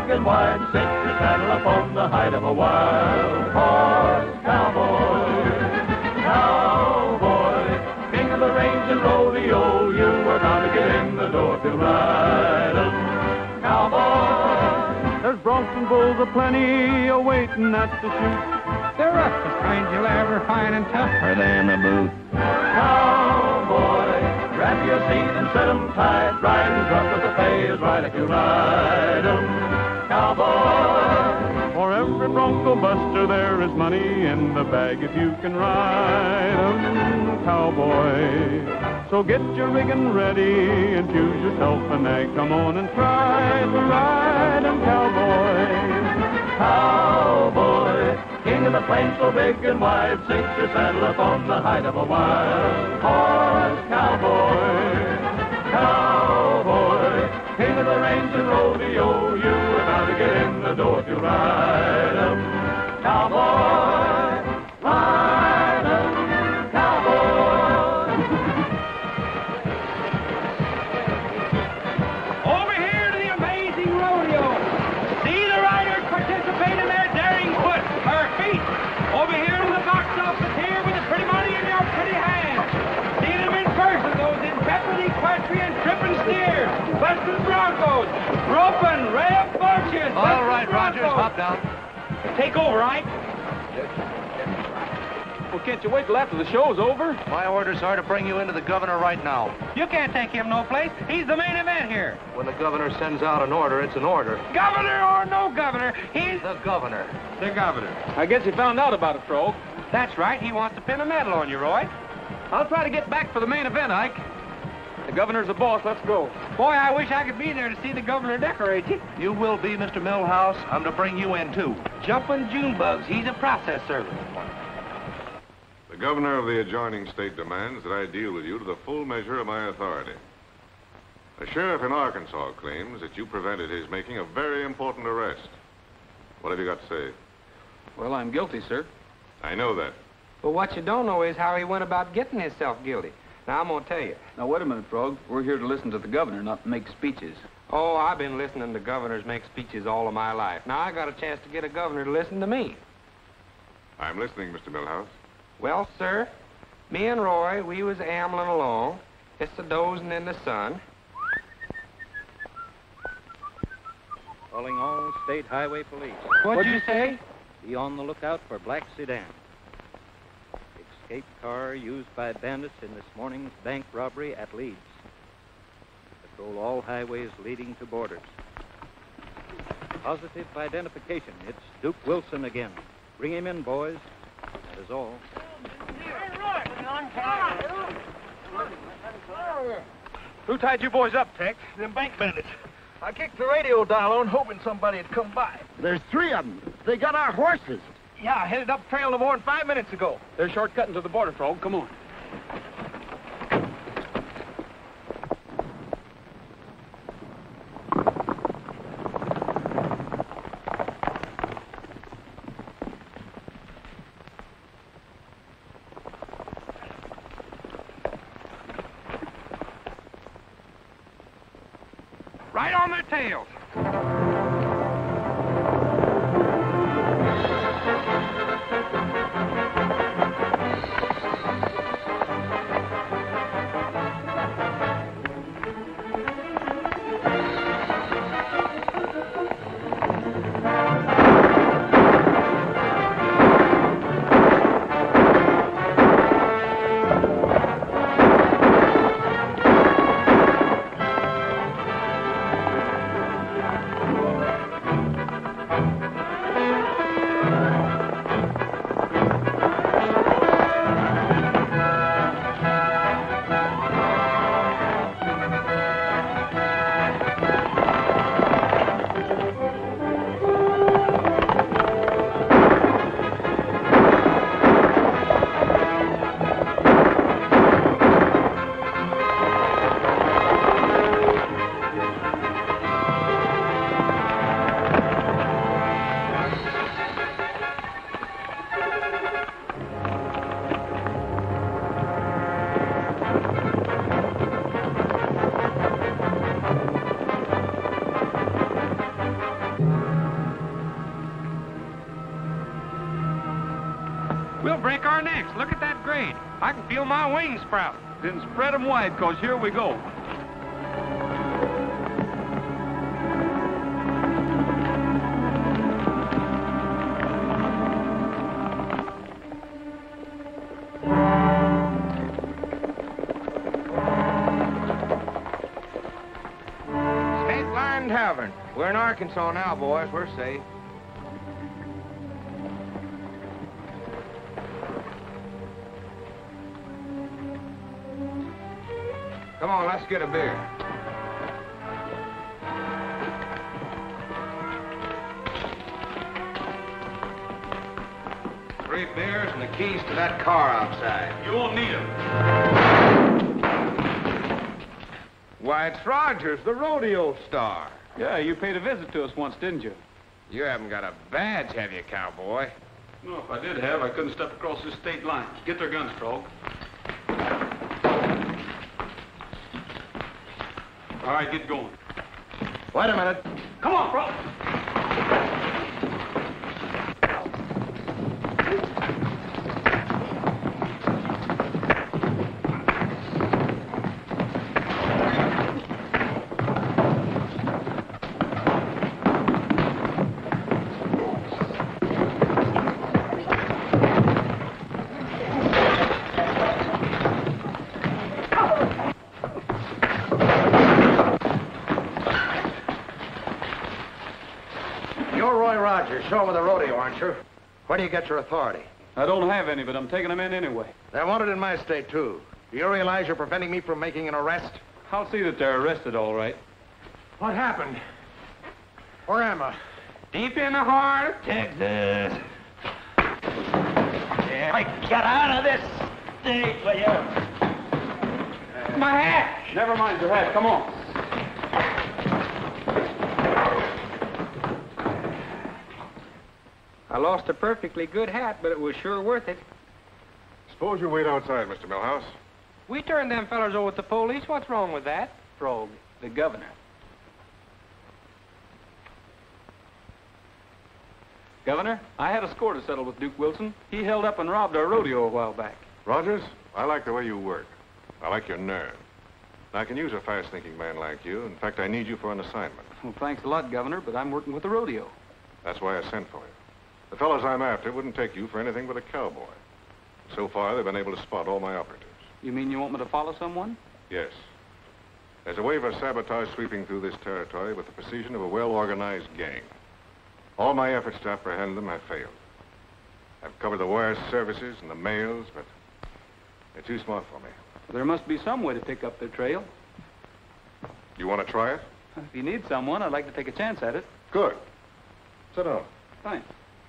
and wide, sit your saddle upon the hide of a wild horse. Cowboy, cowboy, king of the range and rodeo, you were bound to get in the door to ride 'em. Cowboy. There's broncs and bulls aplenty awaiting at the chute. They're roughest kinds you'll ever find and tougher than a boot. Cowboy, grab your seat and set 'em tight. Riding's rough, but the pay is right if you ride 'em. Cowboy. For every bronco buster there is money in the bag if you can ride 'em, cowboy. So get your rigging ready and choose yourself a nag. Come on and try to ride 'em, cowboy. Cowboy, king of the plains so big and wide, sit your saddle upon the hide of a wild horse. Cowboy, cowboy, king of the range and rodeo, you are bound to get in the door to ride 'em. Cowboy, ride 'em, cowboy. Over here to the amazing rodeo. See the riders participate in their daring foot, or feet. Over here to the box office here with the pretty money in your pretty hands. See them in person, those intrepid equestrian tripping steers, busting broncos, roping rare fortunes. All right, Rogers, hop down. Take over, Ike. Well, can't you wait till after the show's over? My orders are to bring you into the governor right now. You can't take him no place. He's the main event here. When the governor sends out an order, it's an order. Governor or no governor, he's The governor. the governor. I guess you found out about it, Frog. That's right. He wants to pin a medal on you, Roy. I'll try to get back for the main event, Ike. The governor's the boss. Let's go. Boy, I wish I could be there to see the governor decorate you. You will be, Mr. Millhouse. I'm to bring you in, too. Jumping June bugs. He's a process server. The governor of the adjoining state demands that I deal with you to the full measure of my authority. A sheriff in Arkansas claims that you prevented his making a very important arrest. What have you got to say? Well, I'm guilty, sir. I know that. But what you don't know is how he went about getting himself guilty. Now, I'm going to tell you. Now, wait a minute, Frog. We're here to listen to the governor, not make speeches. Oh, I've been listening to governors make speeches all of my life. Now, I got a chance to get a governor to listen to me. I'm listening, Mr. Millhouse. Well, sir, me and Roy, we was ambling along, just a-dozing in the sun. Calling all state highway police. What'd you say? Be on the lookout for black sedan. Escaped car used by bandits in this morning's bank robbery at Leeds. Patrol all highways leading to borders. Positive identification. It's Duke Wilson again. Bring him in, boys. That is all. Who tied you boys up, Tex? Them bank bandits. I kicked the radio dial on, hoping somebody'd come by. There's 3 of them. They got our horses. Yeah, I headed up trail no more than 5 minutes ago. They're shortcutting to the border, Frog. Come on. Right on their tails. break our necks. Look at that grade. I can feel my wings sprout. Then spread them wide, 'cause here we go. State Line Tavern. We're in Arkansas now, boys. We're safe. Come on, let's get a beer. Three beers and the keys to that car outside. You won't need them. Why, it's Rogers, the rodeo star. Yeah, you paid a visit to us once, didn't you? You haven't got a badge, have you, cowboy? No, if I did have, I couldn't step across this state line. Get their guns, Frog. All right, get going. Wait a minute. Come on, Frog. Show with the rodeo, aren't you? Where do you get your authority? I don't have any, but I'm taking them in anyway. They're wanted in my state, too. Do you realize you're preventing me from making an arrest? I'll see that they're arrested, all right. What happened? Where am I? Deep in the heart of Texas. Yeah, get out of this state, will you? My hat! Never mind your hat. Come on. I lost a perfectly good hat, but it was sure worth it. Suppose you wait outside, Mr. Millhouse. We turned them fellers over to the police. What's wrong with that? Frog, the governor. Governor, I had a score to settle with Duke Wilson. He held up and robbed our rodeo a while back. Rogers, I like the way you work. I like your nerve. I can use a fast-thinking man like you. In fact, I need you for an assignment. Well, thanks a lot, Governor, but I'm working with the rodeo. That's why I sent for you. The fellows I'm after wouldn't take you for anything but a cowboy. So far, they've been able to spot all my operatives. You mean you want me to follow someone? Yes. There's a wave of sabotage sweeping through this territory with the precision of a well-organized gang. All my efforts to apprehend them have failed. I've covered the wire services and the mails, but they're too smart for me. There must be some way to pick up their trail. You want to try it? If you need someone, I'd like to take a chance at it. Good. Sit down. Thanks.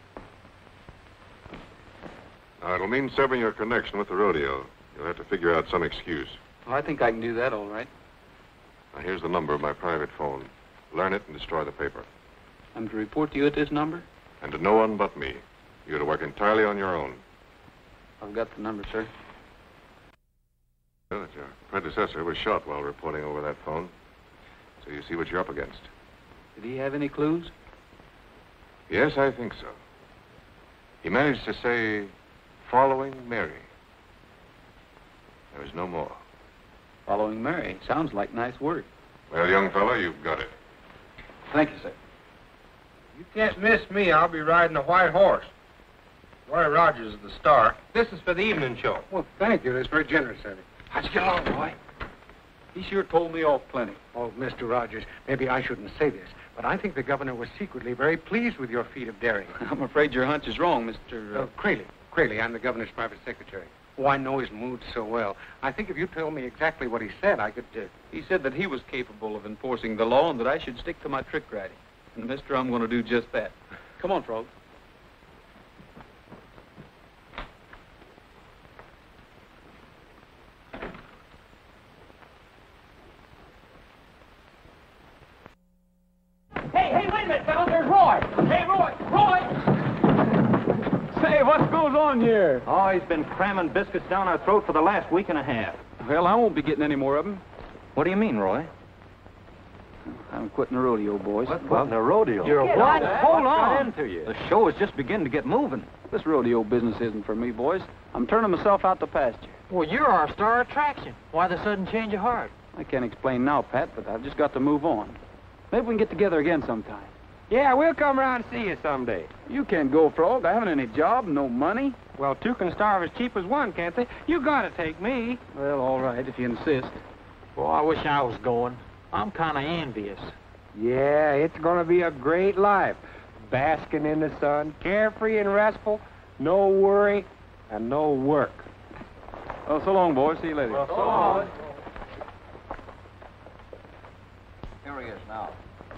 Now, it'll mean severing your connection with the rodeo. You'll have to figure out some excuse. Oh, I think I can do that all right. Now, here's the number of my private phone. Learn it and destroy the paper. I'm to report to you at this number? And to no one but me. You're to work entirely on your own. I've got the number, sir. Well, that your predecessor was shot while reporting over that phone. So you see what you're up against. Did he have any clues? Yes, I think so. He managed to say, following Mary. There was no more. Following Mary. Sounds like nice work. Well, young fellow, you've got it. Thank you, sir. You can't miss me. I'll be riding a white horse. Roy Rogers is the star. This is for the evening show. Well, thank you. That's very generous of you. How'd you get along, boy? He sure told me off plenty. Oh, Mr. Rogers, maybe I shouldn't say this, but I think the governor was secretly very pleased with your feat of daring. I'm afraid your hunch is wrong, Mr. Crayley. Crayley, I'm the governor's private secretary. Oh, I know his mood so well. I think if you told me exactly what he said, I could... He said that he was capable of enforcing the law and that I should stick to my trick riding. And, mister, I'm going to do just that. Come on, Frog. Hey, wait a minute, fellas. There's Roy. Hey, Roy. Say, what goes on here? Oh, he's been cramming biscuits down our throat for the last week and a half. Well, I won't be getting any more of them. What do you mean, Roy? I'm quitting the rodeo, boys. What, the rodeo? You're what? Hold on. into you. The show is just beginning to get moving. This rodeo business isn't for me, boys. I'm turning myself out to pasture. Well, you're our star attraction. Why the sudden change of heart? I can't explain now, Pat, but I've just got to move on. Maybe we can get together again sometime. Yeah, we'll come around and see you someday. You can't go, Frog. I haven't any job, no money. Well, two can starve as cheap as one, can't they? You gotta take me. Well, all right, if you insist. Well, I wish I was going. I'm kind of envious. Yeah, it's gonna be a great life. Basking in the sun, carefree and restful, no worry, and no work. Well, so long, boys. See you later. Well, so long. Here he is now.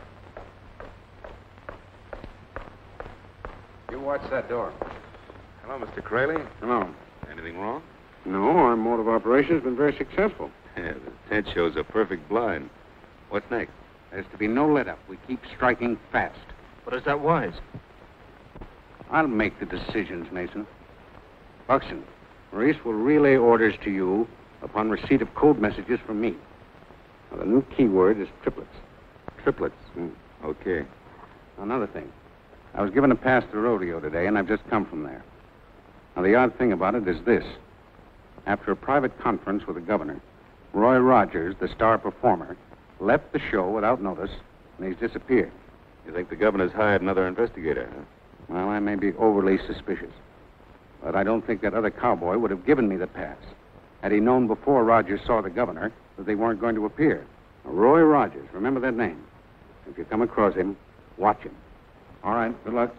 You watch that door. Hello, Mr. Crayley. Hello. Anything wrong? No, our mode of operation has been very successful. Yeah, the tent shows a perfect blind. What's next? There's to be no let-up. We keep striking fast. But is that wise? I'll make the decisions, Mason. Buxton, Maurice will relay orders to you upon receipt of code messages from me. Now, the new keyword is triplets. Triplets. Okay. Another thing. I was given a pass to the rodeo today, and I've just come from there. Now, the odd thing about it is this. After a private conference with the governor, Roy Rogers, the star performer, left the show without notice, and he's disappeared. You think the governor's hired another investigator, huh? Well, I may be overly suspicious. But I don't think that other cowboy would have given me the pass had he known before Rogers saw the governor that they weren't going to appear. Now, Roy Rogers, remember that name. If you come across him, watch him. All right, good luck.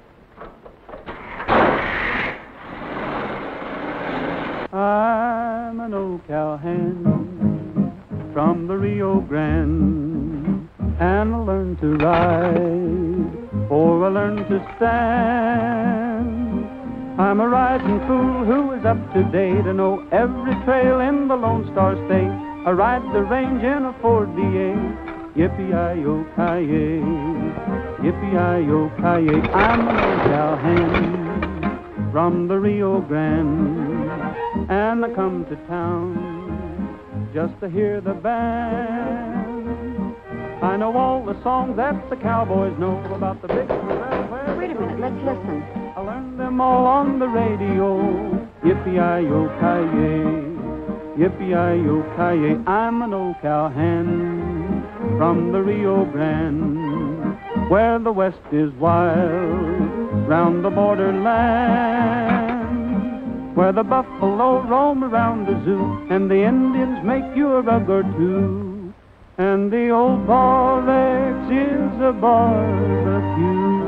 I'm an old cowhand from the Rio Grande, and I learned to ride, or I learned to stand. I'm a riding fool who is up to date. I know every trail in the Lone Star State. I ride the range in a Ford DA. Yippee-yi-yo-ki-yay, yippee-yi-yo-ki-yay. I'm an old cowhand from the Rio Grande, and I come to town just to hear the band. I know all the songs that the cowboys know about the big corral. Wait a minute, let's listen. I learned them all on the radio. Yippee-yi-yo-ki-yay, yippee-yi-yo-ki-yay. I'm an old cowhand from the Rio Grande, where the west is wild, round the borderland, where the buffalo roam around the zoo, and the Indians make you a rug or two, and the old Borex is a barbecue.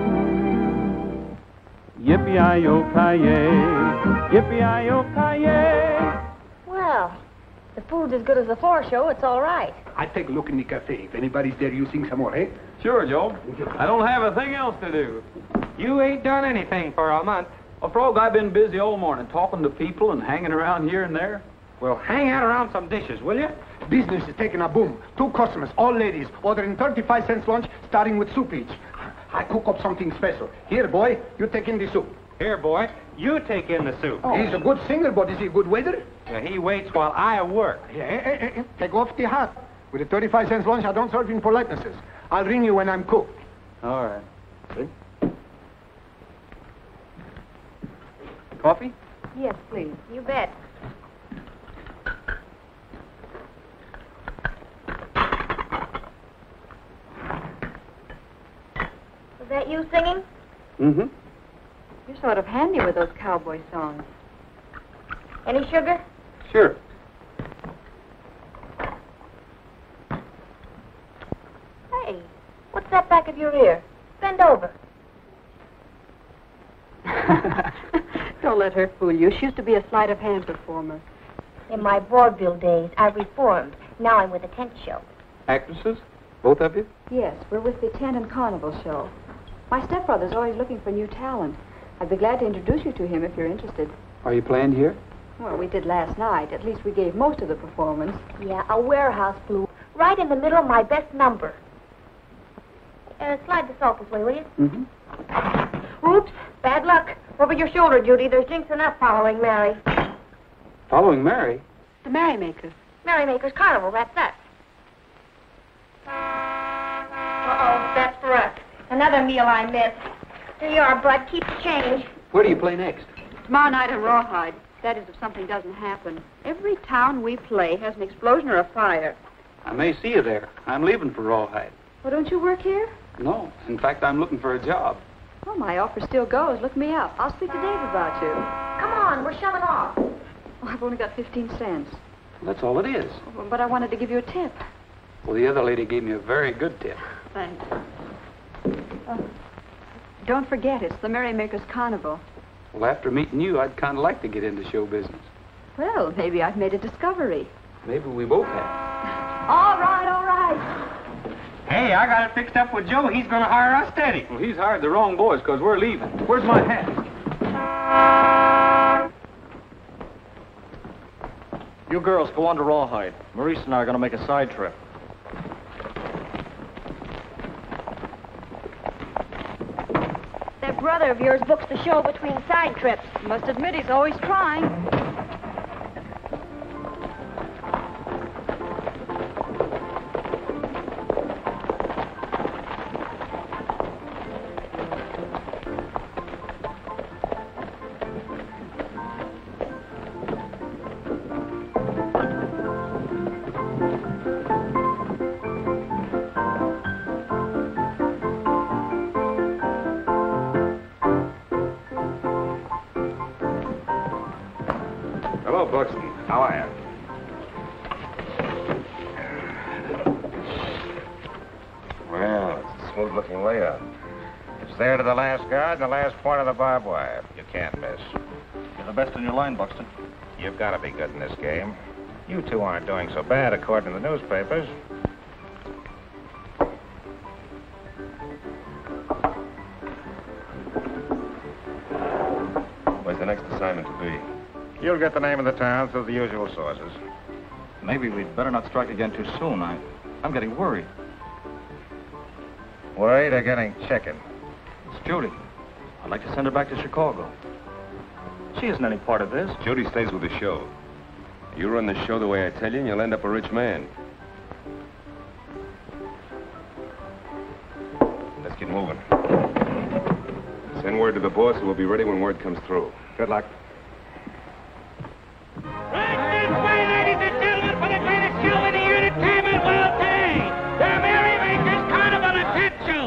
Yippee-yi-yo-ki-yay, yippee-yi-yo-ki-yay. Well, the food's as good as the floor show. It's all right. I take a look in the cafe. If anybody's there, you sing some more, eh? Sure, Joe. I don't have a thing else to do. You ain't done anything for a month. Well, Frog, I've been busy all morning talking to people and hanging around here and there. Well, hang out around some dishes, will you? Business is taking a boom. 2 customers, all ladies, ordering 35 cents lunch, starting with soup each. I cook up something special. Here, boy, you take in the soup. Here, boy, you take in the soup. Oh. He's a good singer, but is he a good waiter? Yeah, he waits while I work. Yeah, take off the hat. With the 35 cents lunch, I don't serve in politenesses. I'll ring you when I'm cooked. All right. See? Coffee? Yes, please. You bet. Was that you singing? Mm-hmm. You're sort of handy with those cowboy songs. Any sugar? Sure. Hey, what's that back of your ear? Bend over. Don't let her fool you. She used to be a sleight of hand performer. In my vaudeville days, I reformed. Now I'm with a tent show. Actresses? Both of you? Yes, we're with the Tent and Carnival show. My stepbrother's always looking for new talent. I'd be glad to introduce you to him if you're interested. Are you playing here? Well, we did last night. At least we gave most of the performance. Yeah, a warehouse blue. Right in the middle of my best number. Slide the salt this way, will you? Mm-hmm. Oops, bad luck. Over your shoulder, Judy. There's jinxing up following Mary. Following Mary? The Merrymakers. Merrymakers Carnival, that's us. another meal I missed. Here you are, Bud. Keep the change. Where do you play next? Tomorrow night in Rawhide. That is, if something doesn't happen. Every town we play has an explosion or a fire. I may see you there. I'm leaving for Rawhide. Well, don't you work here? No. In fact, I'm looking for a job. Oh, my offer still goes. Look me up. I'll speak to Dave about you. Come on, we're shoving off. Oh, I've only got 15 cents. That's all it is. But I wanted to give you a tip. Well, the other lady gave me a very good tip. Thanks. Don't forget, it's the Merrymakers Carnival. Well, after meeting you, I'd kind of like to get into show business. Well, maybe I've made a discovery. Maybe we both have. All right, all right. Hey, I got it fixed up with Joe. He's going to hire us steady. Well, he's hired the wrong boys because we're leaving. Where's my hat? You girls go on to Rawhide. Maurice and I are going to make a side trip. That brother of yours books the show between side trips. Must admit he's always trying. Hello, Buxton. How are you? Well, it's a smooth-looking layup. It's there to the last guard and the last point of the barbed wire. You can't miss. You're the best in your line, Buxton. You've got to be good in this game. You two aren't doing so bad, according to the newspapers. Where's the next assignment to be? You'll get the name of the town through the usual sources. Maybe we'd better not strike again too soon. I'm getting worried. Worried or getting chicken? It's Judy. I'd like to send her back to Chicago. She isn't any part of this. Judy stays with the show. You run the show the way I tell you, and you'll end up a rich man. Let's get moving. Send word to the boss, and we'll be ready when word comes through. Good luck. Right this way, ladies and gentlemen, for the greatest show in the entertainment world today, the Merrymakers Carnival Tent Show.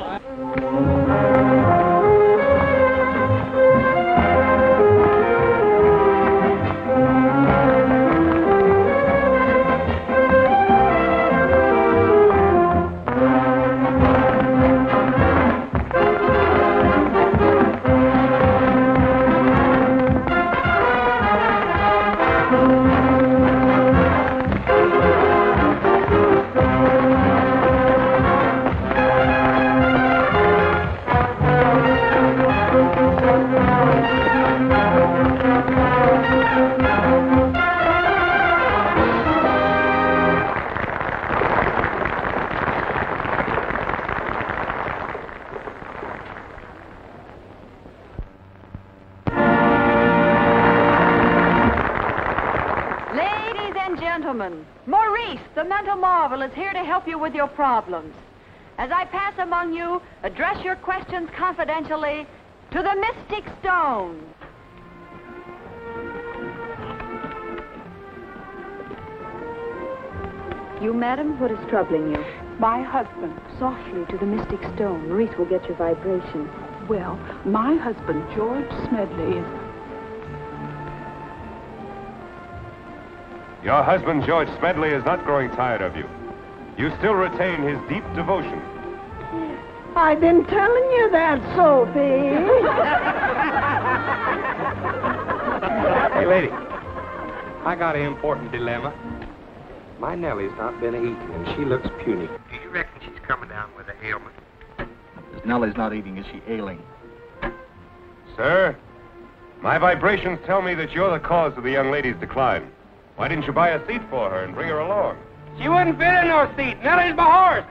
Maurice, the mental marvel, is here to help you with your problems. As I pass among you, address your questions confidentially to the Mystic Stone. You, madam, what is troubling you? My husband. Softly to the Mystic Stone. Maurice will get your vibration. Well, my husband, George Smedley, is... Your husband, George Smedley, is not growing tired of you. You still retain his deep devotion. I've been telling you that, Sophie. Hey, lady. I got an important dilemma. My Nellie's not been eating, and she looks puny. Do you reckon she's coming down with an ailment? If Nellie's not eating, is she ailing? Sir, my vibrations tell me that you're the cause of the young lady's decline. Why didn't you buy a seat for her and bring her along? She wouldn't fit in no seat. Nellie's my horse.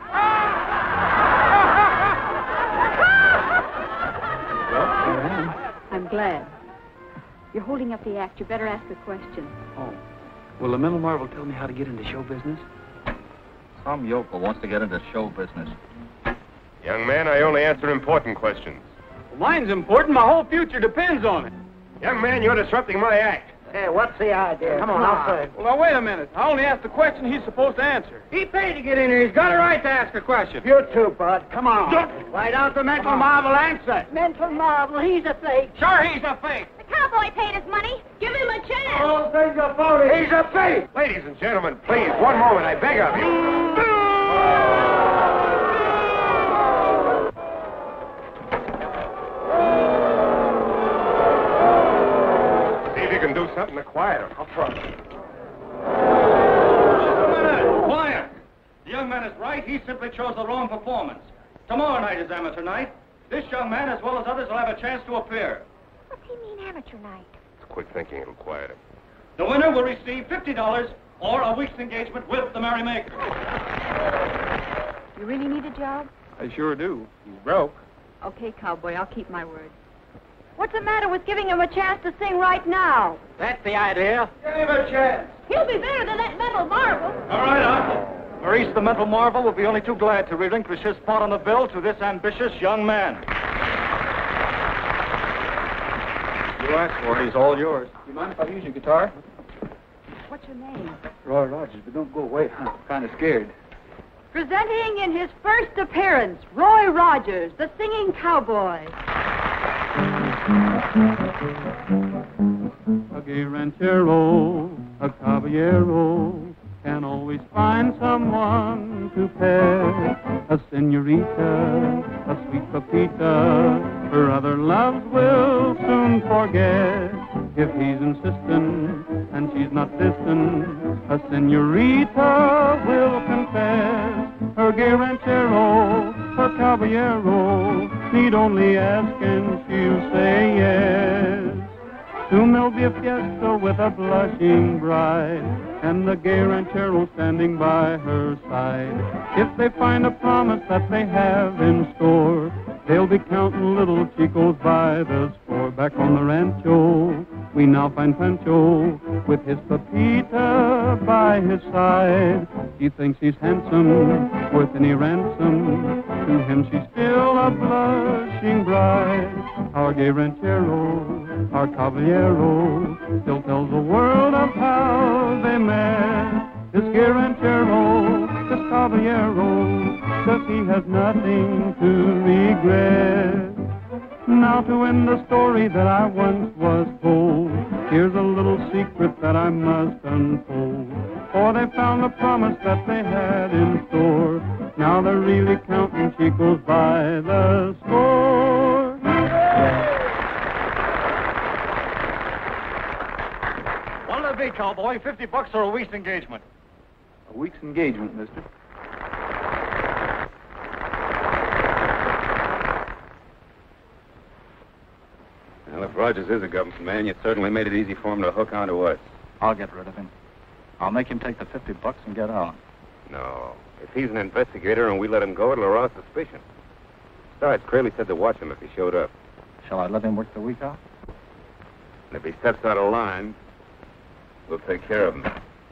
I'm glad. You're holding up the act. You better ask a question. Oh. Will the mental marvel tell me how to get into show business? Some yokel wants to get into show business. Young man, I only answer important questions. Well, mine's important. My whole future depends on it. Young man, you're disrupting my act. Hey, what's the idea? Come on, outside. Well, now, wait a minute. I only asked the question he's supposed to answer. He paid to get in here. He's got a right to ask a question. You too, Bud. Come on. Right out the mental marvel answer. Mental marvel. He's a fake. Sure, he's a fake. The cowboy paid his money. Give him a chance. Oh, things are phony. He's a fake. Ladies and gentlemen, please, one moment, I beg of you. Can do something to quiet him. I'll try. Quiet! The young man is right. He simply chose the wrong performance. Tomorrow night is amateur night. This young man, as well as others, will have a chance to appear. What's he mean, amateur night? It's quick thinking. It'll quiet him. The winner will receive $50 or a week's engagement with the merrymaker. You really need a job? I sure do. He's broke. Okay, cowboy, I'll keep my word. What's the matter with giving him a chance to sing right now? That's the idea. Give him a chance. He'll be better than that mental marvel. All right, Uncle. Maurice, the mental marvel, will be only too glad to relinquish his spot on the bill to this ambitious young man. You asked for it. He's all yours. You mind if I use your guitar? What's your name? Roy Rogers, but don't go away. I'm kind of scared. Presenting in his first appearance, Roy Rogers, the singing cowboy. A gay ranchero, a caballero, can always find someone to pair. A senorita, a sweet papita, her other loves will soon forget. If he's insistent and she's not distant, a senorita will confess. Her gay ranchero, her caballero, need only ask and she'll say yes. Soon there'll be a fiesta with a blushing bride, and the gay ranchero standing by her side. If they find a promise that they have in store, they'll be counting little chicos by the score. Back on the rancho, we now find Pancho with his Pepita by his side. He thinks he's handsome, worth any ransom. To him she's still a blushing bride. Our gay ranchero, our caballero, still tells the world of how they met. This gay ranchero, this caballero, says he has nothing to regret. Now to end the story that I once was told, here's a little secret that I must unfold. For they found the promise that they had in store. Now they're really counting chicos by the score. What'll it be, cowboy? $50 or a week's engagement? A week's engagement, mister. Well, if Rogers is a government man, you certainly made it easy for him to hook onto us. I'll get rid of him. I'll make him take the $50 and get out. No. If he's an investigator and we let him go, it'll arouse suspicion. Besides, Crayley said to watch him if he showed up. Shall I let him work the week out? And if he steps out of line, we'll take care of him.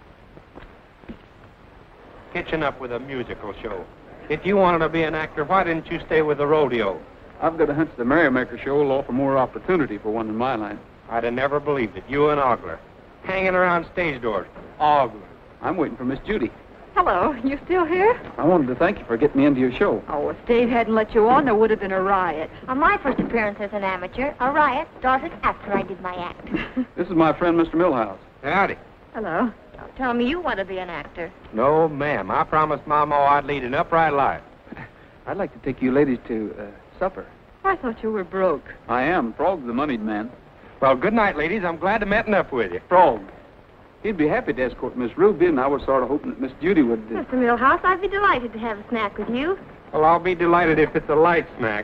Hitching up with a musical show. If you wanted to be an actor, why didn't you stay with the rodeo? I've got a hunch the Merrymaker show will offer more opportunity for one in my line. I'd have never believed it. You and Ogler. Hanging around stage doors. Ogler. I'm waiting for Miss Judy. Hello, you still here? I wanted to thank you for getting me into your show. Oh, if Dave hadn't let you on, there would have been a riot. On my first appearance as an amateur, a riot started after I did my act. This is my friend, Mr. Millhouse. Howdy. Hello. Don't tell me you want to be an actor. No, ma'am. I promised Mama I'd lead an upright life. I'd like to take you ladies to supper. I thought you were broke. I am. Frog's the moneyed man. Well, good night, ladies. I'm glad to meeting up with you. Frog. He'd be happy to escort Miss Ruby, and I was sort of hoping that Miss Judy would... Mr. Millhouse, I'd be delighted to have a snack with you. Well, I'll be delighted if it's a light snack.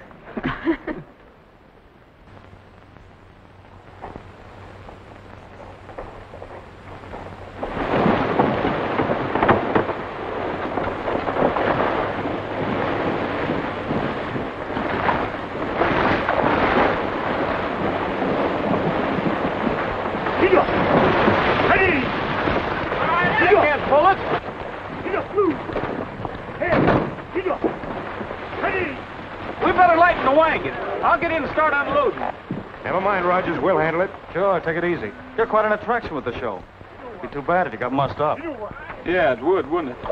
lighten the wagon. I'll get in and start unloading. Never mind, Rogers. We'll handle it. Sure, take it easy. You're quite an attraction with the show. It'd be too bad if you got mussed up. Yeah, it would, wouldn't it?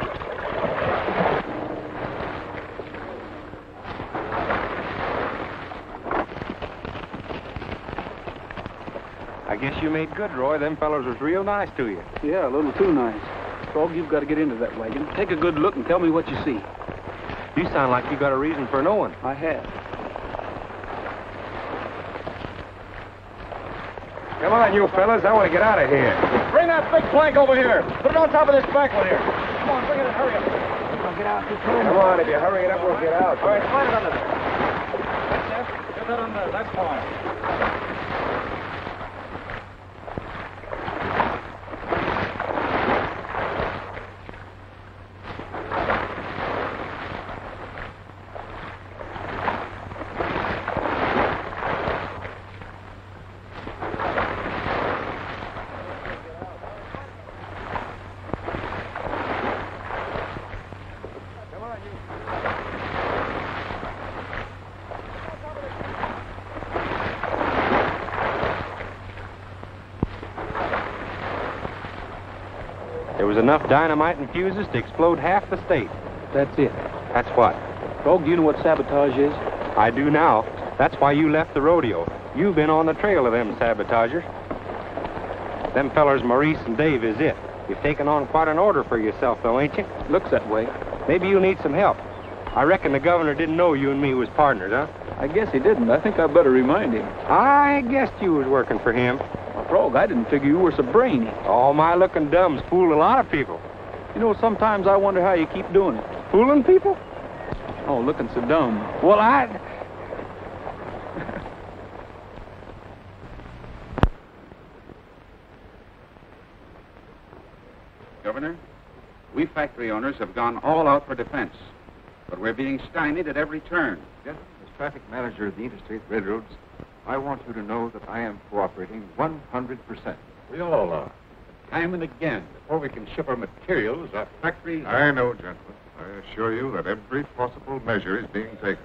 I guess you made good, Roy. Them fellows was real nice to you. Yeah, a little too nice. Frog, you've got to get into that wagon. Take a good look and tell me what you see. You sound like you got a reason for knowing. I have. Come on, you fellas. I want to get out of here. Bring that big plank over here. Put it on top of this back one here. Come on, bring it in. Hurry up. I'll get out. Come on, if you hurry it up, we'll get out. All right, slide it under there. That's it. Get that under there. That's fine. There was enough dynamite and fuses to explode half the state. That's it. That's what? Frog, do you know what sabotage is? I do now. That's why you left the rodeo. You've been on the trail of them sabotagers. Them fellers, Maurice and Dave, is it. You've taken on quite an order for yourself, though, ain't you? Looks that way. Maybe you'll need some help. I reckon the governor didn't know you and me was partners, huh? I guess he didn't. I think I better remind him. I guessed you was working for him. Frog, I didn't figure you were so brainy. All my looking dumbs fooled a lot of people. You know, sometimes I wonder how you keep doing it. Fooling people? Oh, looking so dumb. Well, Governor, we factory owners have gone all out for defense, but we're being stymied at every turn. Yes, as traffic manager of the Interstate Railroads, I want you to know that I am cooperating 100%. We all are. Time and again, before we can ship our materials, our factories... I know, gentlemen. I assure you that every possible measure is being taken.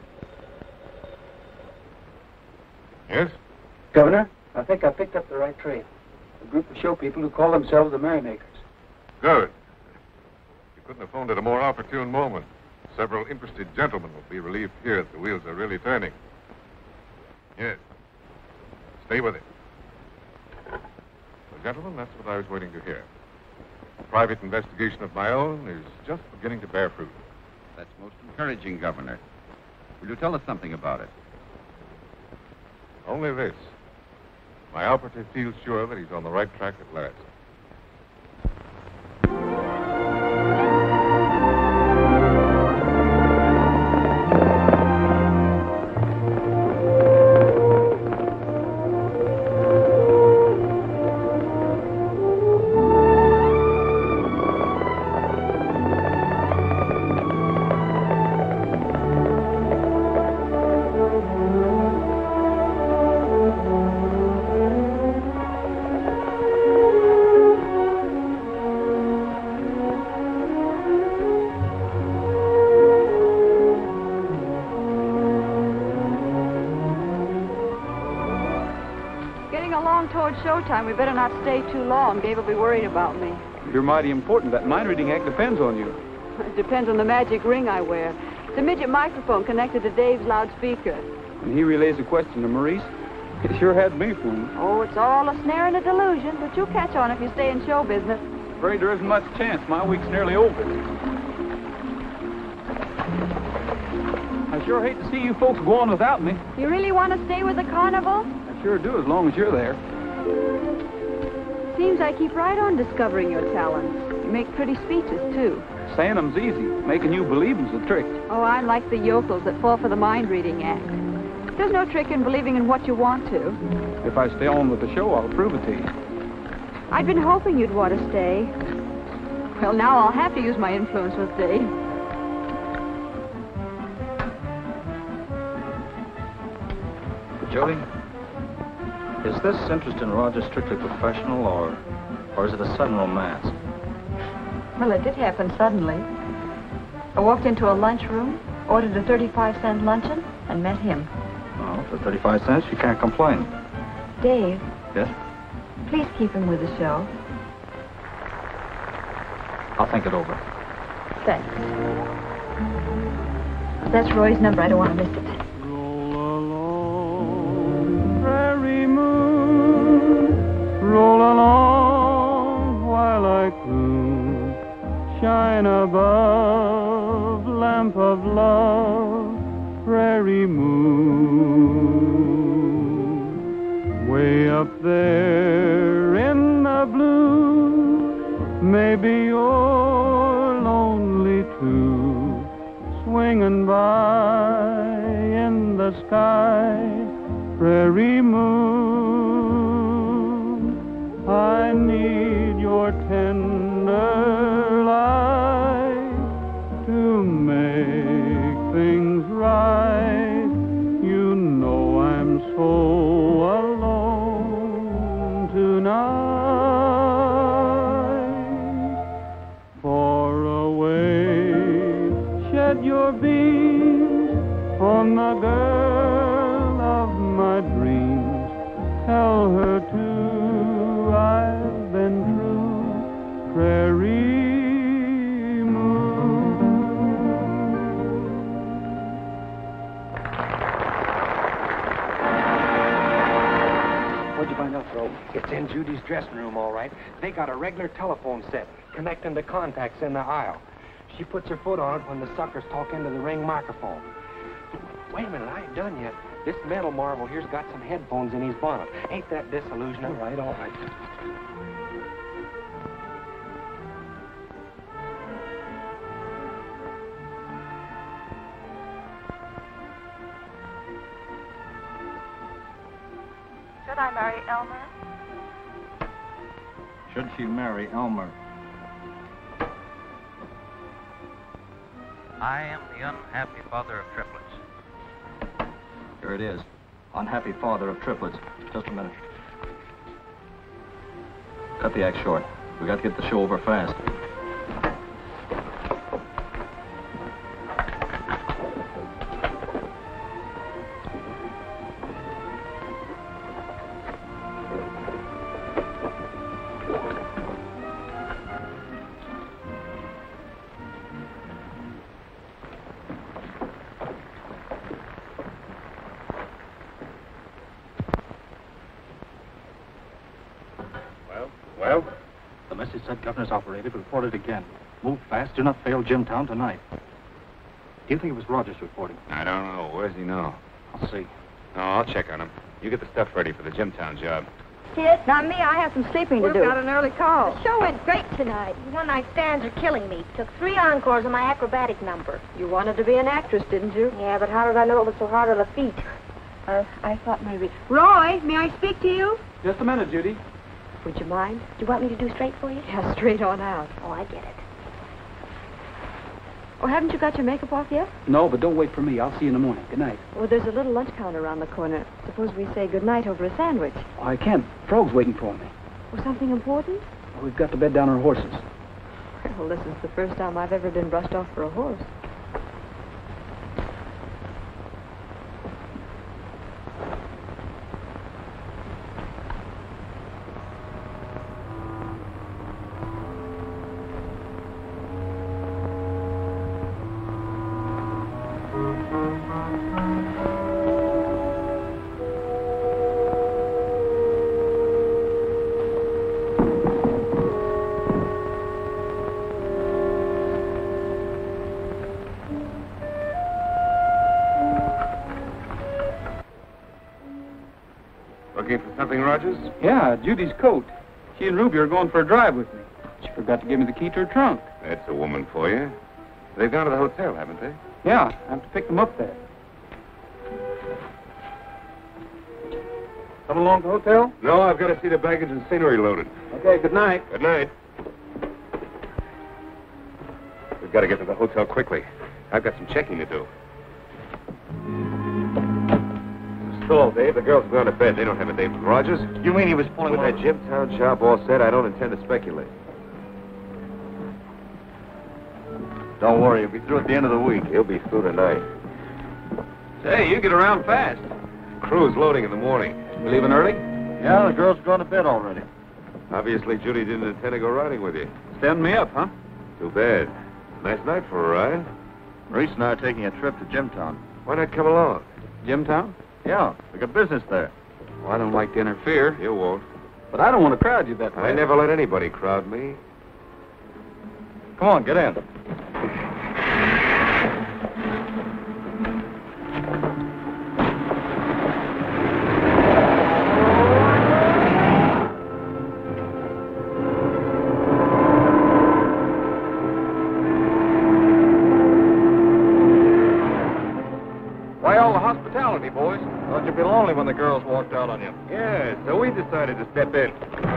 Yes? Governor, I think I picked up the right train. A group of show people who call themselves the Merrymakers. Good. You couldn't have phoned at a more opportune moment. Several interested gentlemen will be relieved here that the wheels are really turning. Yes. Stay with it. Well, gentlemen, that's what I was waiting to hear. A private investigation of my own is just beginning to bear fruit. That's most encouraging, Governor. Will you tell us something about it? Only this. My operative feels sure that he's on the right track at last. Showtime. We better not stay too long. Dave will be worried about me. You're mighty important. That mind reading act depends on you. It depends on the magic ring I wear. It's a midget microphone connected to Dave's loudspeaker. And he relays a question to Maurice. It sure had me fooled. Oh, it's all a snare and a delusion, but you'll catch on if you stay in show business. Afraid there isn't much chance. My week's nearly over. I sure hate to see you folks go on without me. You really want to stay with the carnival? I sure do, as long as you're there. Seems I keep right on discovering your talents. You make pretty speeches, too. Saying them's easy. Making you believe them's the trick. Oh, I'm like the yokels that fall for the mind-reading act. There's no trick in believing in what you want to. If I stay on with the show, I'll prove it to you. I'd been hoping you'd want to stay. Well, now I'll have to use my influence with Dave. Jody, is this interest in Roger strictly professional, or is it a sudden romance? Well, it did happen suddenly. I walked into a lunchroom, ordered a 35-cent luncheon, and and met him. Well, for 35 cents, you can't complain. Dave, Yes? please keep him with the show. I'll think it over. Thanks. That's Roy's number. I don't want to miss it. Prairie moon, roll along while I croon. Shine above, lamp of love, prairie moon. Way up there in the blue, maybe you're lonely too. Swinging by in the sky, prairie moon, I need your tender light to make things right. You know I'm so alone tonight. Far away, shed your beams on the girl of my dreams. Tell her too I've been true, prairie moon. What'd you find out, Fro? It's in Judy's dressing room, all right. They got a regular telephone set connecting to contacts in the aisle. She puts her foot on it when the suckers talk into the ring microphone. Wait a minute, I ain't done yet. This metal marvel here's got some headphones in his bonnet. Ain't that disillusioning? All right, all right. Should I marry Elmer? Should she marry Elmer? I am the unhappy father of triplets. Here it is. Unhappy father of triplets. Just a minute. Cut the act short. We got to get the show over fast. Well? The message said governor's operated. Reported again. Move fast. Do not fail Jimtown tonight. Do you think it was Rogers reporting? I don't know. Where's he now? I'll see. No, I'll check on him. You get the stuff ready for the Jimtown job. Kid, not me. I have some sleeping to do. We've got an early call. The show went great tonight. One-night stands are killing me. Took 3 encores of my acrobatic number. You wanted to be an actress, didn't you? Yeah, but how did I know it was so hard on the feet? I thought maybe... Roy, may I speak to you? Just a minute, Judy. Would you mind? Do you want me to do straight for you? Yeah, straight on out. Oh, I get it. Oh, haven't you got your makeup off yet? No, but don't wait for me. I'll see you in the morning. Good night. Well, there's a little lunch counter around the corner. Suppose we say good night over a sandwich. Oh, I can't. Frog's waiting for me. Or something important? Oh, we've got to bed down our horses. Well, this is the first time I've ever been brushed off for a horse. Looking for something, Rogers? Yeah, Judy's coat. She and Ruby are going for a drive with me. She forgot to give me the key to her trunk. That's a woman for you. They've gone to the hotel, haven't they? Yeah, I have to pick them up there. Come along to the hotel? No, I've got to see the baggage and scenery loaded. Okay, good night. Good night. We've got to get to the hotel quickly. I've got some checking to do. Stall, Dave. The girls have gone to bed. They don't have a date with Rogers. You mean he was pulling With that Jimtown job all set, I don't intend to speculate. Don't worry, he'll be through at the end of the week. He'll be through tonight. Say, you get around fast. Crew's loading in the morning. We leaving early? Yeah, the girls going to bed already. Obviously, Judy didn't intend to go riding with you. Stand me up, huh? Too bad. Nice night for a ride. Reese and I are taking a trip to Jimtown. Why not come along? Jimtown? Yeah, we got business there. Well, I don't like to interfere. You won't. But I don't want to crowd you that way. I never let anybody crowd me. Come on, get in. Why all the hospitality, boys? Thought you'd be lonely when the girls walked out on you. Yeah, so we decided to step in.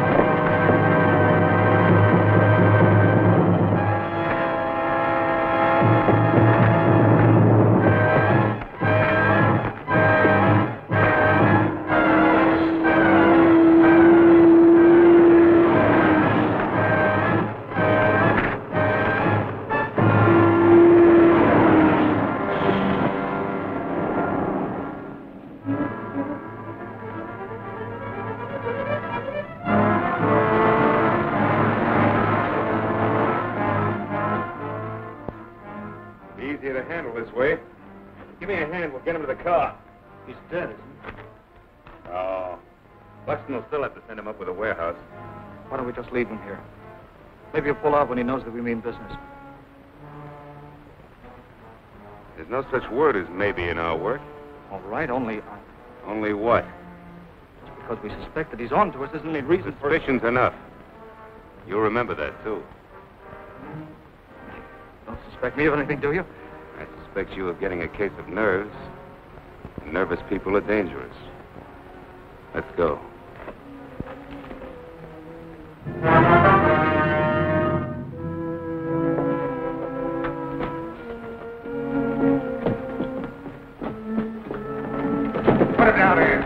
Easier to handle this way. Give me a hand, we'll get him to the car. He's dead, isn't he? Oh. Buxton will still have to send him up with a warehouse. Why don't we just leave him here? Maybe he'll pull out when he knows that we mean business. There's no such word as maybe in our work. All right, only... Only what? Just because we suspect that he's on to us isn't any reason for... Suspicion's enough. You'll remember that, too. Don't suspect me of anything, do you? I suspect you of getting a case of nerves. And nervous people are dangerous. Let's go. Put it down here.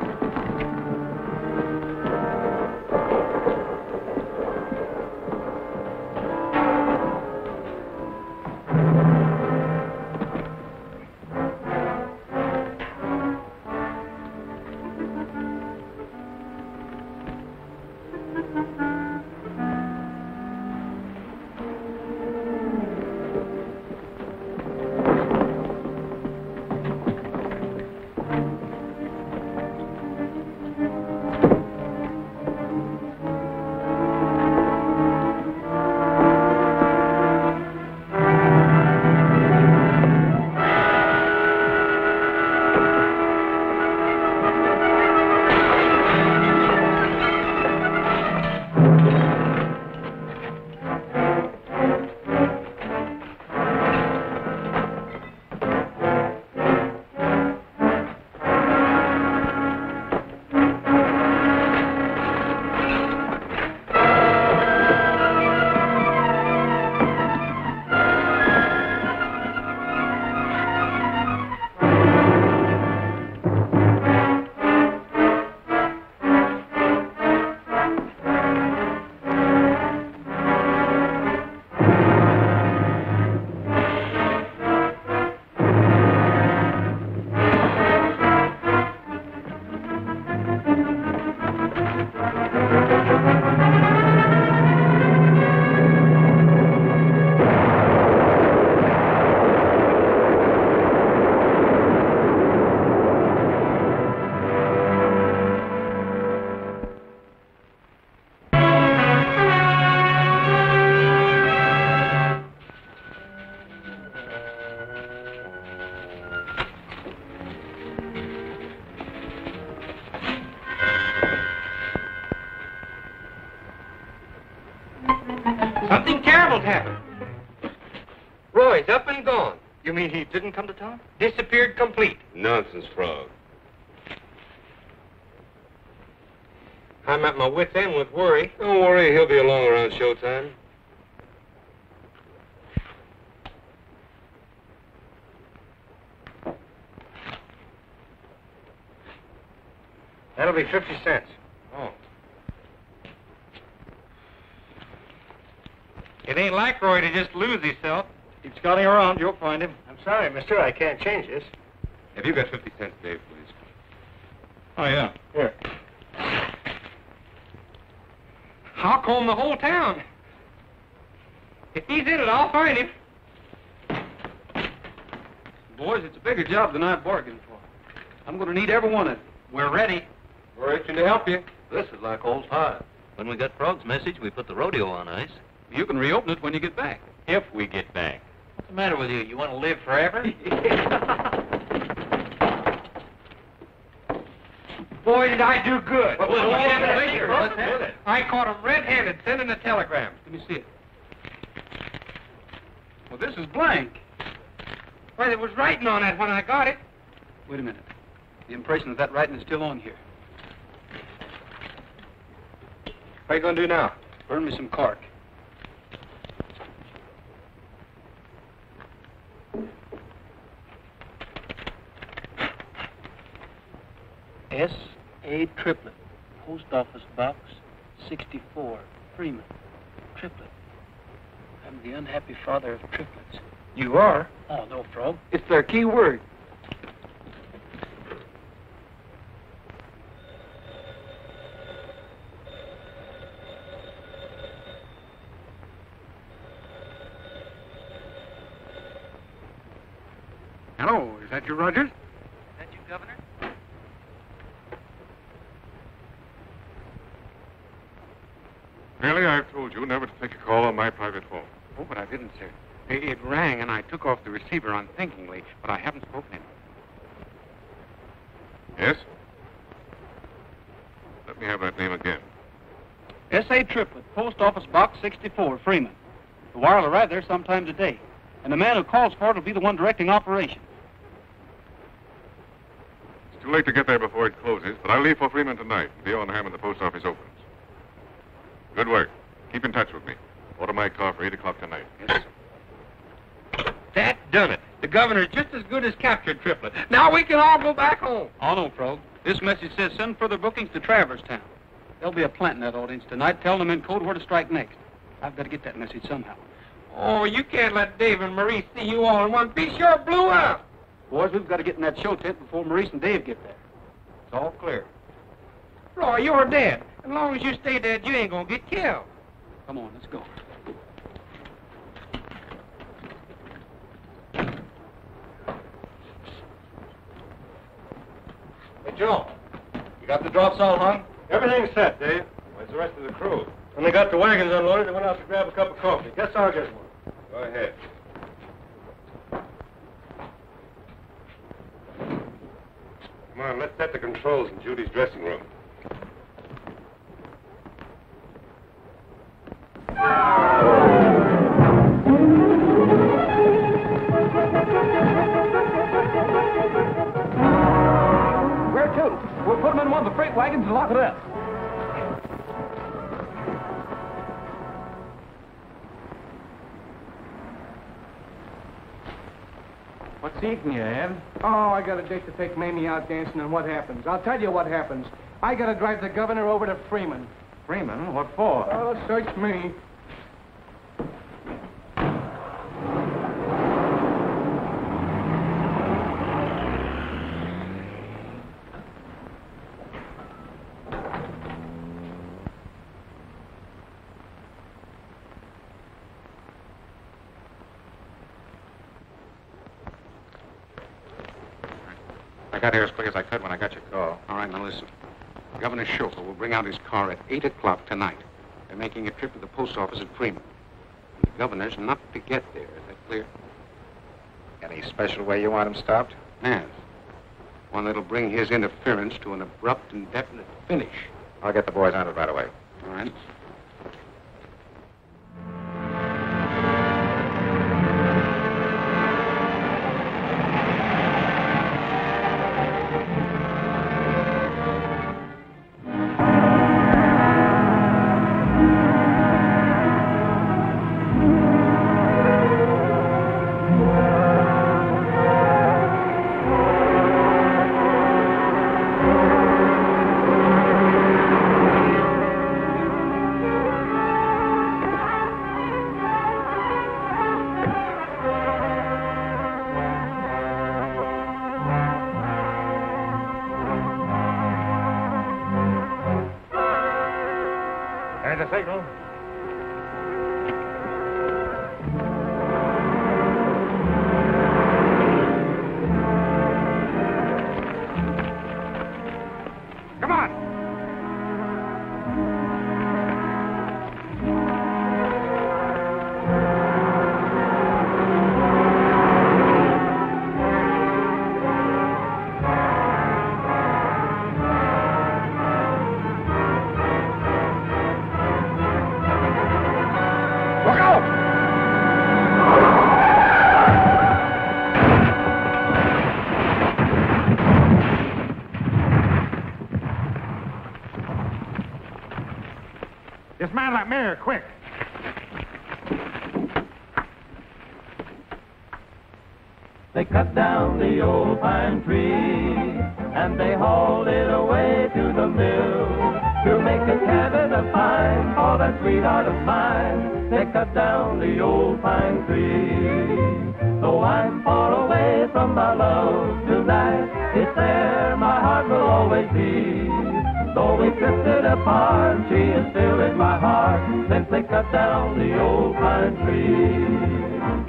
Something terrible's happened. Roy's up and gone. You mean he didn't come to town? Disappeared complete. Nonsense, Frog. I'm at my wit's end with worry. Don't worry, he'll be along around showtime. That'll be 50 cents. Oh. It ain't like Roy to just lose himself. Keep scouting around, you'll find him. I'm sorry, mister, I can't change this. Have you got 50 cents, Dave, please? Oh, yeah. Here. I'll comb the whole town. If he's in it, I'll find him. Boys, it's a bigger job than I bargained for. I'm going to need every one of it. We're ready. We're itching to help you. This is like old times. When we got Frog's message, we put the rodeo on ice. You can reopen it when you get back. If we get back. What's the matter with you? You want to live forever? Boy, did I do good. Let's have it. I caught him red-handed sending a telegram. Let me see it. Well, this is blank. Well, there was writing on it when I got it. Wait a minute. The impression of that writing is still on here. What are you going to do now? Burn me some cork. S.A. Triplet, Post Office Box 64, Freeman. Triplet. I'm the unhappy father of triplets. You are? Oh, no, Frog. It's their key word. Hello, is that you, Rogers? Is that you, Governor? Really, I've told you never to take a call on my private phone. Oh, but I didn't, sir. It rang, and I took off the receiver unthinkingly, but I haven't spoken it. Yes? Let me have that name again. S.A. Triplet, Post Office Box 64, Freeman. The wire will arrive there sometime today, and the man who calls for it will be the one directing operations. It's too late to get there before it closes, but I'll leave for Freeman tonight and be on hand when the post office opens. Good work. Keep in touch with me. Order my car for 8 o'clock tonight. Yes, sir. That done it. The governor's just as good as captured Triplet. Now we can all go back home. Oh, no, Frog. This message says send further bookings to Traverse Town. There'll be a plant in that audience tonight telling them in code where to strike next. I've got to get that message somehow. Oh, you can't let Dave and Maurice see you all in one piece. You're blew up. Boys, we've got to get in that show tent before Maurice and Dave get there. It's all clear. Roy, you're dead. As long as you stay dead, you ain't gonna get killed. Come on, let's go. Hey, Joe. You got the drops all hung? Everything's set, Dave. Where's the rest of the crew? When they got the wagons unloaded, they went out to grab a cup of coffee. Guess I'll get one. Go ahead. Come on, let's set the controls in Judy's dressing room. Where to? We'll put them in one of the freight wagons and lock it up. What's eating you, Ed? Oh, I got a date to take Mamie out dancing, and what happens? I'll tell you what happens. I got to drive the governor over to Freeman. Freeman? What for? Oh, search me. I got here as quick as I could when I got your call. All right, now listen. Governor Shuville will bring out his car at 8 o'clock tonight. They're making a trip to the post office at Freeman. And the governor's not to get there. Is that clear? Any special way you want him stopped? Yes. One that'll bring his interference to an abrupt and definite finish. I'll get the boys on it right away. All right. the signal. Come on. Dismantle that mirror, quick. They cut down the old pine tree, and they hauled it away to the mill to make a cabin of pine for that sweetheart of mine. They cut down the old pine tree. Though I'm far away from my love tonight, it's there my heart will always be. Though we drifted apart, she is still in my heart since they cut down the old pine tree.